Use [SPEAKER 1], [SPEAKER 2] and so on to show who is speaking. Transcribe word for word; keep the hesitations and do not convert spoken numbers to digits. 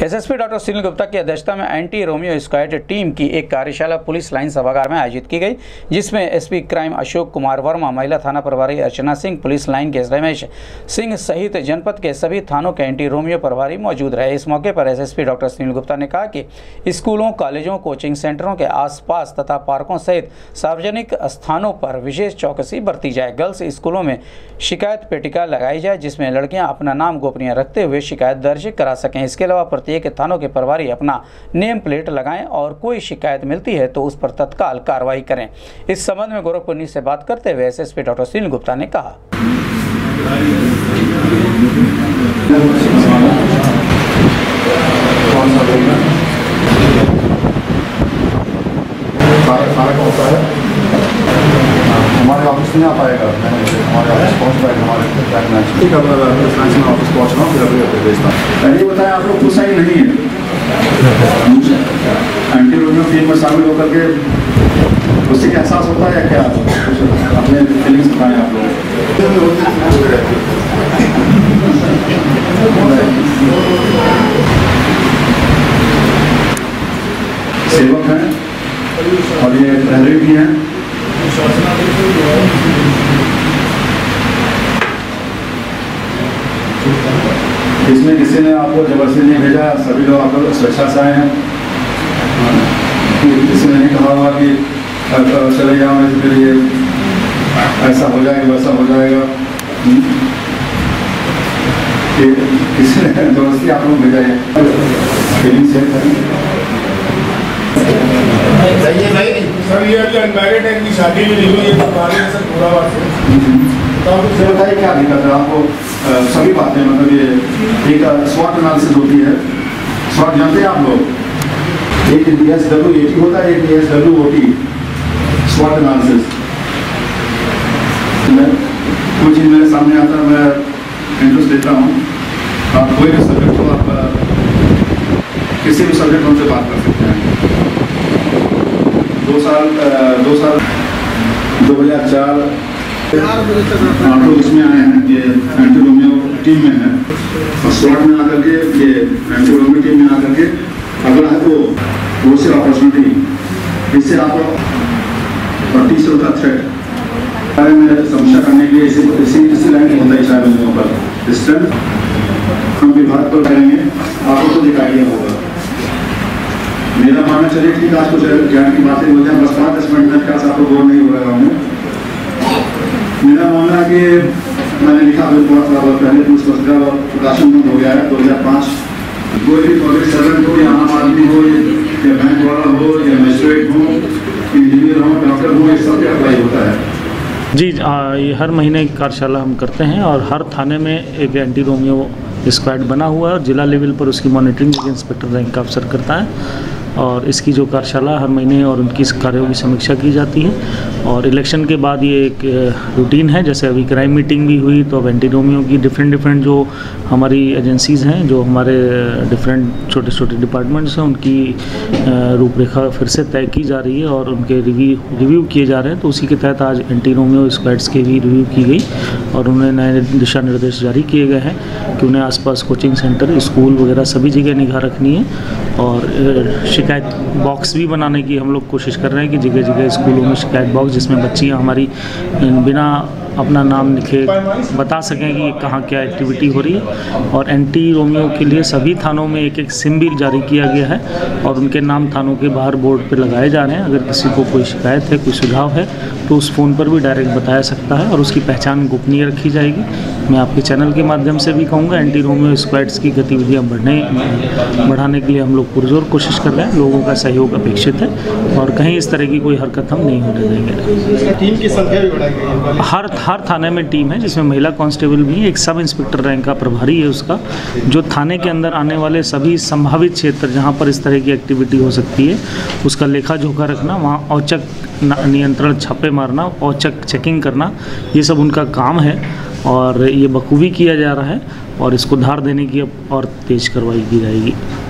[SPEAKER 1] SSP doctor Sunil Gupta की अध्यक्षता में एंटी रोमियो स्क्वाड टीम की एक कार्यशाला पुलिस लाइन सभागार में आयोजित की गई, जिसमें एसपी क्राइम अशोक कुमार वर्मा, महिला थाना प्रभारी अर्चना सिंह, पुलिस लाइन के रमेश सिंह सहित जनपद के सभी थानों के एंटी रोमियो प्रभारी मौजूद रहे। इस मौके पर एसएसपी डॉक्टर सुनील गुप्ता ने कहा कि स्कूलों, कॉलेजों, कोचिंग सेंटरों के आसपास तथा पार्कों सहित सार्वजनिक स्थानों पर विशेष चौकसी बरती जाए। गर्ल्स स्कूलों में शिकायत पेटिका लगाई जाए, जिसमें लड़कियां अपना नाम गोपनीय रखते हुए शिकायत दर्ज करा सकें। इसके अलावा प्रत्येक थानों के प्रभारी अपना नेम प्लेट लगाएं और कोई शिकायत मिलती है तो उस पर तत्काल कार्रवाई करें। इस संबंध में गोरखपुर न्यूज़ से बात करते हुए एसएसपी डॉक्टर सुनील गुप्ता ने कहा,
[SPEAKER 2] हमारे ऑफिस में आ पाएगा, हमारे ऑफिस पहुँच पाएगा, हमारे ठीक है, मैं ऑफिस पहुँच रहा हूँ, फिर अभी भेजता हूँ। पहले बताएं, आप लोग खुश ही नहीं है एंटी रोमियो टीम में शामिल होकर के, उससे क्या एहसास होता है या क्या अपने फीलिंग्स बताएं आप लोग। सेवक हैं और ये प्रहरी भी हैं। इसमें किसी ने आपको जबरदस्ती नहीं भेजा, सभी लोग आप लोग स्वेच्छा से आए हैं। किसी ने नहीं कहा होगा कि चले जाओ, फिर ये ऐसा हो जाएगा, वैसा हो जाएगा। किसी ने जबरदस्ती आप लोग भेजा है। फीलिंग सेफ है
[SPEAKER 3] सर, ये अभी अनमैरिड है, इनकी शादी भी नहीं हुई है, तो बाहर है सर पूरा बात है।
[SPEAKER 2] तो आप मुझे बताइए क्या दिक्कत है आपको? आ, सभी बातें मतलब ये एक स्वॉट एनालिसिस होती है। स्वॉट जानते हैं आप लोग? एक D S W A T होता है, एक D S W O T, स्वॉट एनालिसिस। कुछ चीज़ मेरे सामने आता है, मैं इंटरेस्ट देता हूँ। आप कोई भी सब्जेक्ट हो, आप किसी भी सब्जेक्ट हमसे बात कर सकते हैं। दो साल दो साल दो हजार चार आप लोग इसमें आए हैं, ये एंटी रोमियो टीम में है, और स्वॉट में आकर के ये एंटी रोमियो टीम में आकर के अगला है वो वो से अपॉर्चुनिटी, इससे आप और तीसरा होता थ्रेट बारे में समीक्षा करने के लिए इसी इसी इसी लाइन होता है शायद लोगों पर स्ट्रेंथ हम विभाग पर करेंगे, आपको तो दिखाई होगा। मेरा मानना चलिए ठीक, आज कुछ ज्ञान की बातें हो जाए, बस पाँच दस मिनट का आपको बोर नहीं हो रहा हूँ। मेरा मानना है कि मैंने लिखा है थोड़ा थोड़ा बहुत पहले, तो उसका प्रकाशन हो गया है दो हजार पाँच। कोई भी पब्लिक सर्वेंट हो या आम आदमी हो या बैंक वाला हो या मजिस्ट्रेट हो, इंजीनियर हो, डॉक्टर हो, ये सब पे अप्लाई होता है।
[SPEAKER 4] जी, आ, ये हर महीने की कार्यशाला हम करते हैं और हर थाने में एक एंटी रोमियो स्क्वाड बना हुआ है और जिला लेवल पर उसकी मॉनिटरिंग एक इंस्पेक्टर रैंक का अफसर करता है। और इसकी जो कार्यशाला हर महीने और उनकी कार्यों की समीक्षा की जाती है। और इलेक्शन के बाद ये एक रूटीन है, जैसे अभी क्राइम मीटिंग भी हुई, तो अब एंटी रोमियो की डिफरेंट डिफरेंट जो हमारी एजेंसीज़ हैं, जो हमारे डिफरेंट छोटे छोटे डिपार्टमेंट्स हैं, उनकी रूपरेखा फिर से तय की जा रही है और उनके रिव्यू रिव्यू किए जा रहे हैं। तो उसी के तहत आज एंटी रोमियो स्क्वाड्स की भी रिव्यू की गई और उन्हें नए दिशा निर्देश जारी किए गए हैं कि उन्हें आसपास कोचिंग सेंटर, स्कूल वगैरह सभी जगह निगाह रखनी है। और शिकायत बॉक्स भी बनाने की हम लोग कोशिश कर रहे हैं कि जगह जगह स्कूलों में शिकायत बॉक्स, जिसमें बच्चियां हमारी बिना अपना नाम लिखे बता सकें कि कहाँ क्या एक्टिविटी हो रही है। और एंटी रोमियो के लिए सभी थानों में एक एक सिम भी जारी किया गया है और उनके नाम थानों के बाहर बोर्ड पर लगाए जा रहे हैं। अगर किसी को कोई शिकायत है, कोई सुझाव है, तो उस फ़ोन पर भी डायरेक्ट बताया सकता है और उसकी पहचान गोपनीय रखी जाएगी। मैं आपके चैनल के माध्यम से भी कहूँगा, एंटी रोमियो स्क्वाड्स की गतिविधियाँ बढ़ने बढ़ाने के लिए हम लोग पुरजोर कोशिश कर रहे हैं। लोगों का सहयोग अपेक्षित है और कहीं इस तरह की कोई हरकत हम नहीं होने देंगे।
[SPEAKER 3] टीम की संख्या भी बढ़ाई गई है।
[SPEAKER 4] हर हर थाने में टीम है, जिसमें महिला कांस्टेबल भी है, एक सब इंस्पेक्टर रैंक का प्रभारी है उसका, जो थाने के अंदर आने वाले सभी संभावित क्षेत्र जहां पर इस तरह की एक्टिविटी हो सकती है उसका लेखा जोखा रखना, वहां औचक नियंत्रण, छापे मारना, औचक चेकिंग करना, ये सब उनका काम है और ये बखूबी किया जा रहा है और इसको धार देने की अब और तेज कार्रवाई की जाएगी।